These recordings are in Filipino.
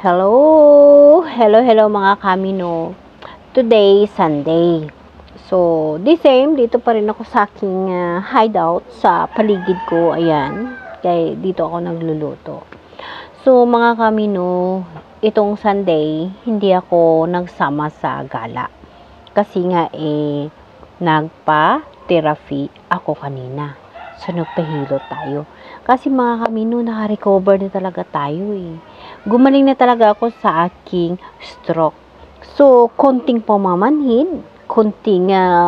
Hello mga kamino. Today, Sunday. So, the same, dito pa rin ako sa aking hideout sa paligid ko. Ayan, kaya dito ako nagluluto. So, mga kamino, itong Sunday, hindi ako nagsama sa gala. Kasi nga, nagpa-therapy ako kanina. So, nagpahilo tayo. Kasi mga kamino, naka-recover na talaga tayo Gumaling na talaga ako sa aking stroke. So, konting pamamanhid, konting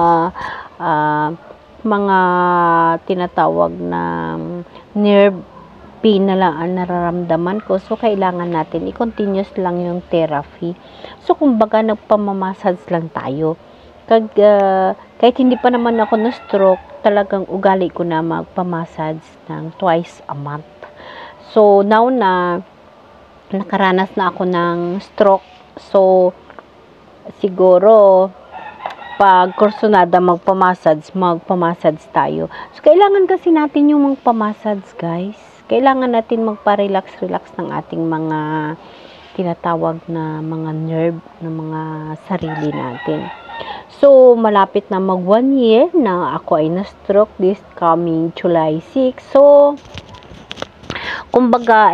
mga tinatawag na nerve pain na lang ang nararamdaman ko. So, kailangan natin i-continuous lang yung therapy. So, kumbaga, nagpamamassage lang tayo. Kahit hindi pa naman ako na-stroke, talagang ugali ko na magpamassage ng twice a month. So, now na nakaranas na ako ng stroke, so siguro pag kursunada magpamassage tayo. So, kailangan kasi natin yung magpamassage, guys. Kailangan natin magpa-relax ng ating mga tinatawag na mga nerve, na mga sarili natin. So, malapit na mag 1 year na ako ay na-stroke this coming July 6. So, kumbaga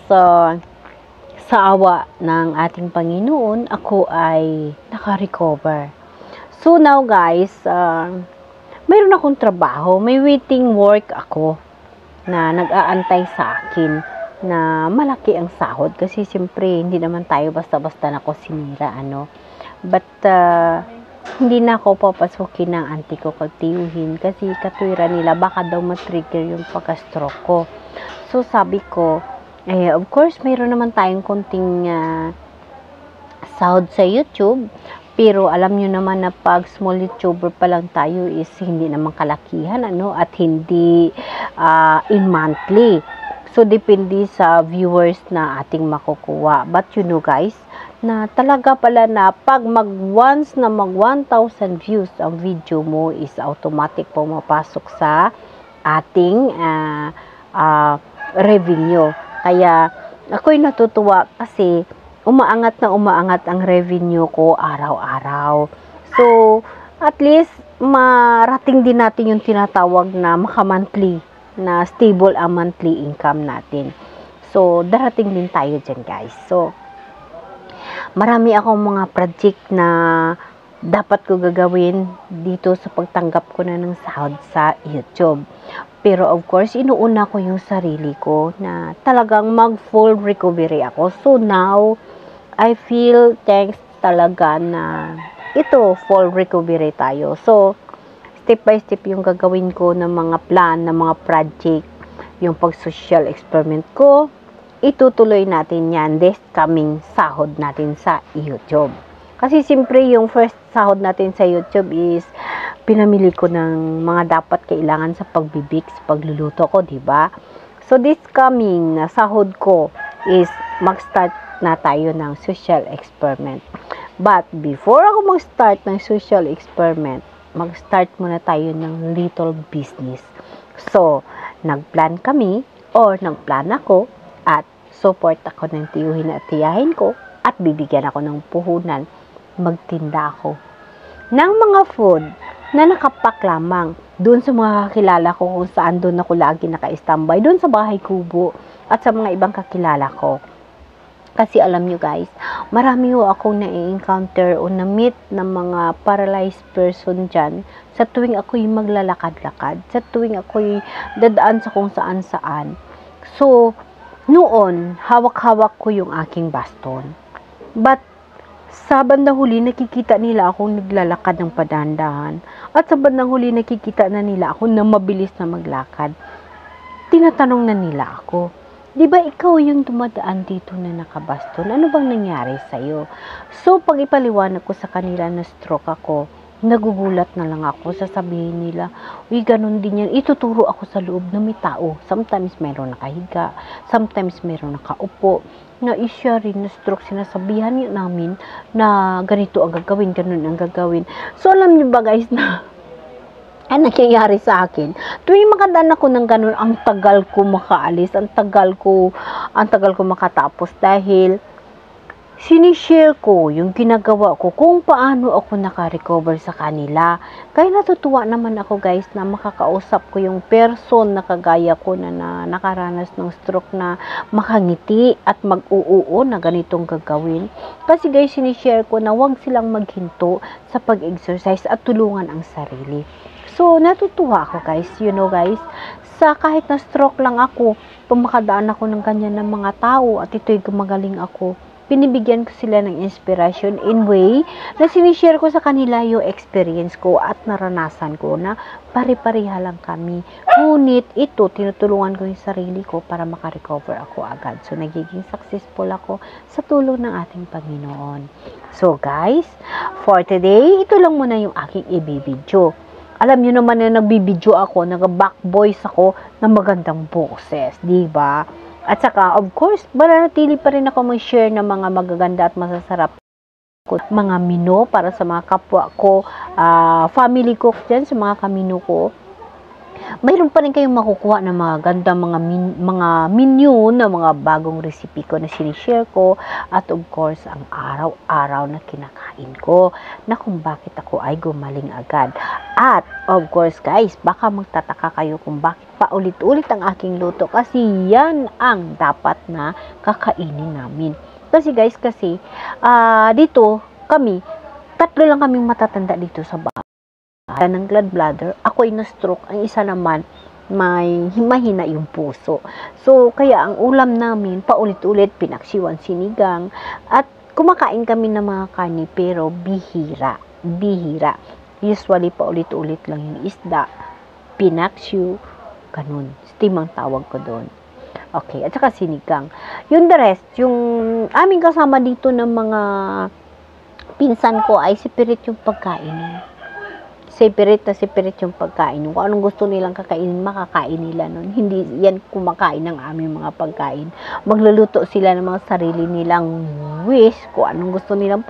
sa awa ng ating Panginoon, ako ay naka-recover. So, now guys, mayroon akong trabaho. May waiting work ako na nag-aantay sa akin na malaki ang sahod. Kasi siyempre, hindi naman tayo basta-basta na ko sinira, But, hindi na ako papasukin ng auntie ko kagtiyuhin kasi katwira nila baka daw matrigger yung pagka-stroke ko. So, sabi ko, of course, mayroon naman tayong konting sahod sa YouTube. Pero alam nyo naman na pag small YouTuber pa lang tayo is hindi naman kalakihan, at hindi in monthly. So, depende sa viewers na ating makukuha. But you know guys, na talaga pala na pag once na mag 1,000 views ang video mo is automatic pumapasok sa ating revenue. Kaya ako'y natutuwa kasi umaangat ang revenue ko araw-araw. So, at least marating din natin yung tinatawag na maka-monthly, na stable ang monthly income natin. So, darating din tayo dyan, guys. So, marami akong mga project na dapat ko gagawin dito sa pagtanggap ko na ng sahod sa YouTube. Pero of course, inuuna ko yung sarili ko na talagang mag-full recovery ako. So now, I feel thanks talaga na full recovery tayo. So, step by step yung gagawin ko ng mga plan, ng mga project, yung pag-social experiment ko, itutuloy natin yan this coming sahod natin sa YouTube. Kasi siyempre yung first sahod natin sa YouTube is pinamili ko ng mga dapat kailangan sa pagbibig, sa pagluluto ko, diba? So this coming sahod ko is mag-start na tayo ng social experiment. But before ako mag-start ng social experiment, mag-start muna tayo ng little business. So, nagplan ako at support ako ng tiyuhin at tiyahin ko at bibigyan ako ng puhunan. Magtinda ako ng mga food na nakapak lamang doon sa mga kakilala ko kung saan doon ako lagi naka-standby, doon sa bahay kubo at sa mga ibang kakilala ko. Kasi alam nyo guys, marami akong na-encounter o na-meet ng mga paralyzed person dyan sa tuwing ako'y maglalakad-lakad, sa tuwing ako'y dadaan sa kung saan-saan. So, noon, hawak-hawak ko yung aking baston. But, sa bandang huli, nakikita nila akong naglalakad ng padandahan. At sa bandang huli, nakikita na nila ako na mabilis na maglakad. Tinatanong na nila ako, di ba ikaw yung dumadaan dito na nakabaston? Ano bang nangyari sa'yo? So, pag ipaliwanag ko sa kanila na stroke ako, nagugulat na lang ako, sasabihin nila, uy, ganun din yan. Ituturo ako sa loob na may tao. Sometimes meron nakahiga, sometimes meron nakaupo. Na isya rin na stroke, sinasabihan niyo namin na ganito ang gagawin, ganun ang gagawin. So, alam niyo ba guys na ang nangyayari sa akin, tuwing makadaan ako ng ganun, ang tagal ko makaalis, ang tagal ko makatapos dahil sinishare ko yung ginagawa ko kung paano ako naka-recover sa kanila. Kaya natutuwa naman ako guys na makakausap ko yung person na kagaya ko na nakaranas ng stroke na makangiti at mag-uuo na ganitong gagawin. Kasi guys, sinishare ko na wag silang maghinto sa pag-exercise at tulungan ang sarili. So, natutuwa ako guys. You know guys, sa kahit na stroke lang ako, pumakadaan ako ng ganyan ng mga tao at ito'y gumagaling ako. Binibigyan ko sila ng inspiration in way na sinishare ko sa kanila yung experience ko at naranasan ko na pare-pareha lang kami. Ngunit ito, tinutulungan ko yung sarili ko para makarecover ako agad. So, nagiging successful ako sa tulong ng ating Panginoon. So, guys, for today, ito lang muna yung aking ibibidyo. Alam nyo naman na nagbibidyo ako, nag-back voice ako ng magandang boses, diba? At saka, of course, mananatili pa rin ako mag-share ng mga magaganda at masasarap mga menu para sa mga kapwa ko, family cook dyan, sa mga kamino ko. Mayroon pa rin kayong makukuha ng mga ganda, mga menu na mga bagong recipe ko na sinishare ko. At of course, ang araw-araw na kinakain ko na kung bakit ako ay gumaling agad. At of course guys, baka magtataka kayo kung bakit paulit-ulit ang aking luto. Kasi yan ang dapat na kakainin namin. Kasi guys, dito kami, 3 lang kaming matatanda dito sa bahay. Ng gallbladder, ako ay na-stroke, ang isa naman may mahina yung puso. So, kaya ang ulam namin, paulit-ulit, pinaksiwan, sinigang, at kumakain kami ng mga karne, pero bihira. Usually, paulit-ulit lang yung isda, pinaksyu, ganun. Steam ang tawag ko doon. Okay, at saka sinigang. Yung the rest, yung aming kasama dito ng mga pinsan ko ay separate yung pagkain. Separate yung pagkain. Kung anong gusto nilang kakainin, makakain nila nun. Hindi yan kumakain ng aming mga pagkain. Magluluto sila ng mga sarili nilang wish, kung anong gusto nilang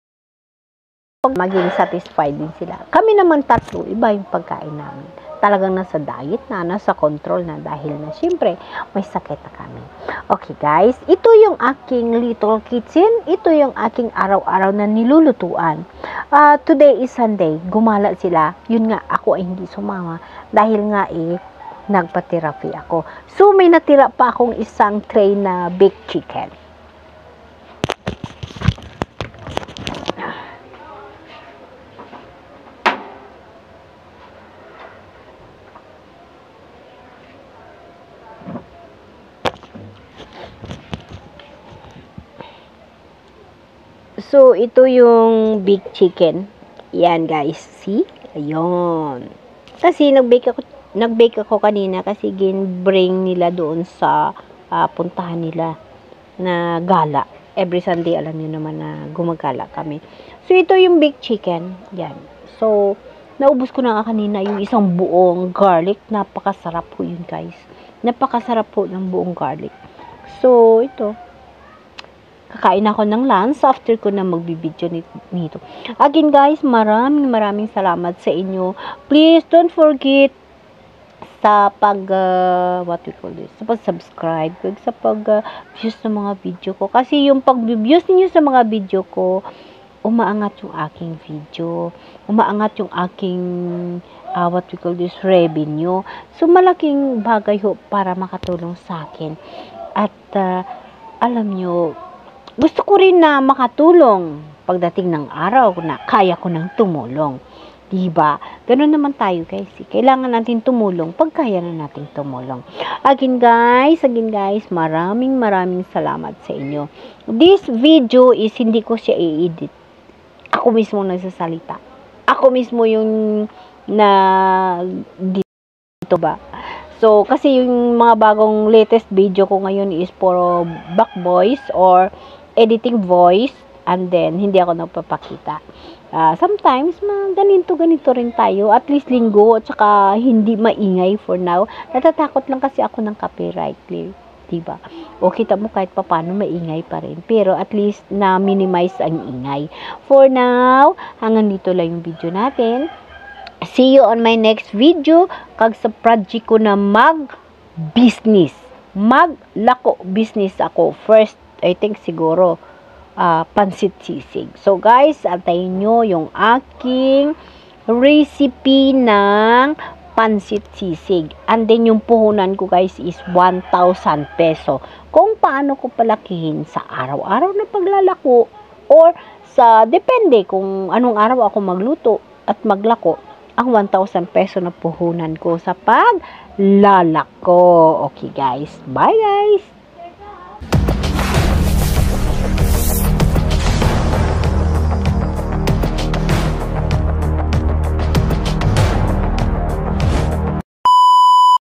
maging satisfied din sila. Kami naman 3, iba yung pagkain namin. Talagang nasa diet na, nasa control na dahil na syempre may sakit na kami. Okay guys, ito yung aking little kitchen. Ito yung aking araw-araw na nilulutuan. Today is Sunday. Gumala sila. Yun nga, ako ay hindi sumama dahil nga nagpa-therapy ako. So may natira pa akong isang tray na baked chicken. So, ito yung big chicken. Yan, guys. See? Ayun. Kasi, nag-bake ako kanina kasi gin-bring nila doon sa puntahan nila na gala. Every Sunday, alam niyo naman na gumagala kami. So, ito yung big chicken. Yan. So, naubos ko na nga kanina yung isang buong garlic. Napakasarap po yun, guys. Napakasarap po ng buong garlic. So, ito. Kakain ako ng lunch after ko na magbibideo nito. Again guys, maraming salamat sa inyo. Please don't forget sa sa pag-subscribe, sa pag-views ng mga video ko. Kasi yung pag-views niyo sa mga video ko, umaangat yung aking video. Umaangat yung aking revenue. So malaking bagay ho para makatulong sa akin. At alam nyo, gusto ko rin na makatulong pagdating ng araw na kaya ko nang tumulong. Diba? Ganun naman tayo guys. Kailangan natin tumulong pag kaya na natin tumulong. Again guys, maraming salamat sa inyo. This video is hindi ko siya i-edit. Ako mismo nagsasalita. Ako mismo yung dito ba? So, kasi yung mga bagong latest video ko ngayon is for back voice or editing voice, and then hindi ako nagpapakita. Sometimes ganito rin tayo, at least linggo, at saka hindi maingay for now. Natatakot lang kasi ako ng copyright, diba? O kita mo kahit paano maingay pa rin, pero at least na minimize ang ingay. For now, hanggang dito lang yung video natin. See you on my next video kag sa project ko na maglako business ako. First, I think siguro pansit sisig. So guys, antayin nyo yung aking recipe ng pansit sisig. And then yung puhunan ko guys is 1,000 peso. Kung paano ko palakihin sa araw-araw na paglalako or sa depende kung anong araw ako magluto at maglako, ang 1,000 peso na puhunan ko sa paglalako. Okay guys, bye guys!